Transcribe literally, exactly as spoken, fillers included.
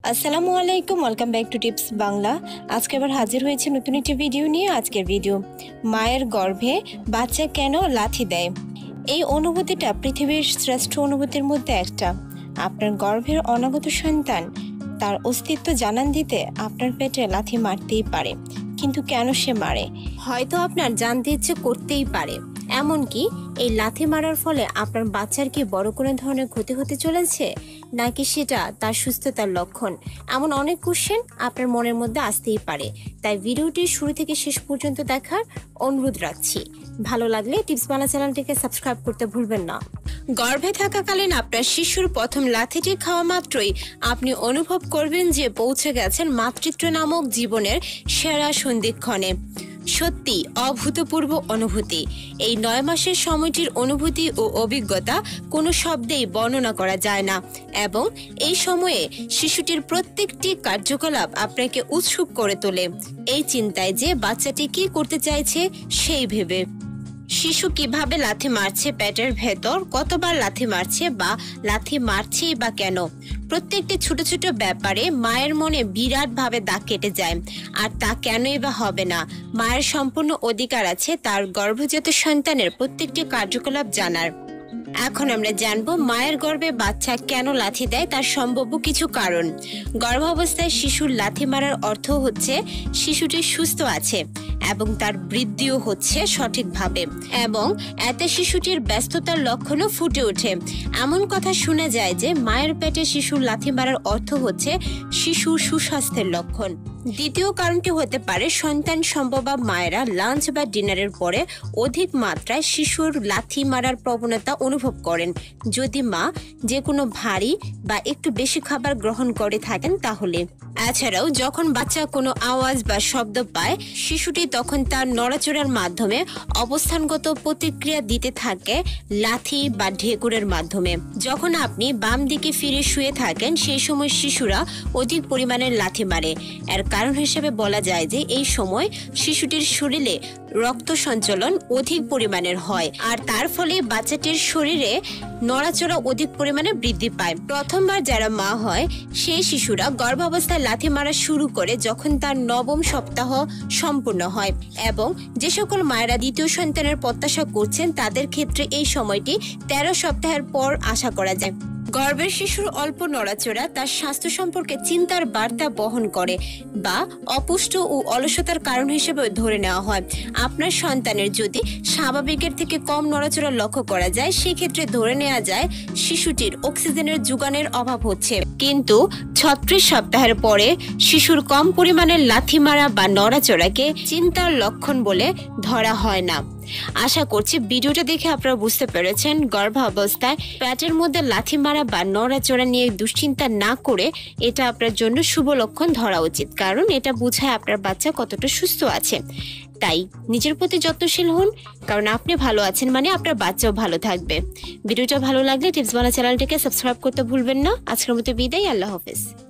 আসসালামু আলাইকুম, welcome back to tips Bangla. আজকে আবার হাজির হয়েছে নতুন একটি ভিডিও নিয়ে। আজকের ভিডিও, মায়ের গর্ভে বাচ্চা কেন লাথি দেয়। এই অনুভূতিটা পৃথিবীর শ্রেষ্ঠ অনুভূতির মধ্যে একটা। আপনার গর্ভের অনাগত সন্তান তার অস্তিত্ব জানান দিতে আপনার পেটে লাথি মারতেই পারে, কিন্তু কেন সে মারে হয়তো আপনার জানতে ইচ্ছে করতেই পারে। এমনকি এই লাথি মারার ফলে আপনার বাচ্চার কি বড় কোনো ধরনের ক্ষতি হতে চলেছে, নাকি সেটা তার সুস্থতার লক্ষণ, এমন অনেক কোশ্চেন আপনার মনের মধ্যে আসতেই পারে। তাই ভিডিওটি শুরু থেকে শেষ পর্যন্ত দেখার অনুরোধ রাখছি। ভালো লাগলে টিপস বাংলা চ্যানেলটিকে সাবস্ক্রাইব করতে ভুলবেন না। গর্ভে থাকাকালীন আপনার শিশুর প্রথম লাথিটি খাওয়া মাত্রই আপনি অনুভব করবেন যে পৌঁছে গেছেন মাতৃত্ব নামক জীবনের সেরা সন্ধিক্ষণে। সত্যি অভূতপূর্ব অনুভূতি। এই নয় মাসের সময়টির অনুভূতি ও অভিজ্ঞতা কোনো শব্দেই বর্ণনা করা যায় না, এবং এই সময়ে শিশুটির প্রত্যেকটি কার্যকলাপ আপনাকে উৎসুক করে তোলে, এই চিন্তায় যে বাচ্চাটি কি করতে চাইছে সেই ভেবে। শিশু কিভাবে লাথি মারছে পেটের ভেতর, কতবার লাথি মারছে বা লাথি মারছেই বা কেন, প্রত্যেকটি ছোট ছোট ব্যাপারে মায়ের মনে বিরাট ভাবে দাগ কেটে যায়। আর তা কেনই বা হবে না? মায়ের সম্পূর্ণ অধিকার আছে তার গর্ভজাত সন্তানের প্রত্যেকটি কার্যকলাপ জানার। এখন আমরা জানবো মায়ের গর্ভে বাচ্চা কেন লাথি দেয়, তার সম্ভাব্য কিছু কারণ। গর্ভাবস্থায় শিশুর লাথি মারার অর্থ হচ্ছে শিশুটি সুস্থ আছে এবং তার বৃদ্ধিও হচ্ছে সঠিকভাবে, এবং এতে শিশুটির ব্যস্ততার লক্ষণও ফুটে ওঠে। এমন কথা শোনা যায় যে মায়ের পেটে শিশুর লাথি মারার অর্থ হচ্ছে শিশুর সুস্বাস্থ্যের লক্ষণ। দ্বিতীয় কারণটি হতে পারে সন্তান সম্ভবা মায়েরা লাঞ্চ বা ডিনারের পরে অধিক মাত্রায় শিশুর লাথি মারার প্রবণতা অনুভব করেন। যদি মা যে কোনো ভারী বা একটু বেশি খাবার গ্রহণ করে থাকেন তাহলে। এছাড়াও যখন বাচ্চা কোনো আওয়াজ বা শব্দ পায়, শিশুটি তখন তার নড়াচড়ার মাধ্যমে অবস্থানগত প্রতিক্রিয়া দিতে থাকে লাথি বা ঢেকুরের মাধ্যমে। যখন আপনি বাম দিকে ফিরে শুয়ে থাকেন সেই সময় শিশুরা অধিক পরিমাণে লাথি মারে। এর কারণ হিসেবে বলা যায় যে এই সময় শিশুটির শরীরে রক্ত সঞ্চালন অধিক পরিমাণের হয়, আর তার ফলে বাচ্চাটির শরীরে নড়াচড়া অধিক পরিমাণে বৃদ্ধি পায়। প্রথমবার যারা মা হয় সেই শিশুরা গর্ভাবস্থায় লাথি মারা শুরু করে যখন তার নবম সপ্তাহ সম্পূর্ণ হয়, এবং যে সকল মায়েরা দ্বিতীয় সন্তানের প্রত্যাশা করছেন তাদের ক্ষেত্রে এই সময়টি তেরো সপ্তাহের পর আশা করা যায়। গর্ভের শিশুর অল্প নড়াচড়া তার স্বাস্থ্য সম্পর্কে চিন্তার বার্তা বহন করে বা অপুষ্ট ও অলসতার কারণ হিসেবে ধরে নেওয়া হয়। আপনার সন্তানের যদি স্বাভাবিকের থেকে কম নড়াচড়া লক্ষ্য করা যায়, সেক্ষেত্রে ধরে নেওয়া যায় শিশুটির অক্সিজেনের যোগানের অভাব হচ্ছে। কিন্তু ছত্রিশ সপ্তাহের পরে শিশুর কম পরিমাণে লাথি মারা বা নড়াচড়াকে চিন্তার লক্ষণ বলে ধরা হয় না। আশা করছি ভিডিওটা দেখে আপনারা বুঝতে পেরেছেন। গর্ভাবস্থায় পেটের মধ্যে লাথি মারা বা নড়াচড়া নিয়ে দুশ্চিন্তা না করে এটা আপনার জন্য শুভ লক্ষণ ধরা উচিত, কারণ এটা বোঝায় আপনার বাচ্চা কতটা সুস্থ আছে। তাই নিজের প্রতি যত্নশীল হন, কারণ আপনি ভালো আছেন মানে আপনার বাচ্চাও ভালো থাকবে। ভিডিওটা ভালো লাগলে টিপস বাংলা চ্যানেলটিকে সাবস্ক্রাইব করতে ভুলবেন না। আজকের মতো বিদায়, আল্লাহ হাফেজ।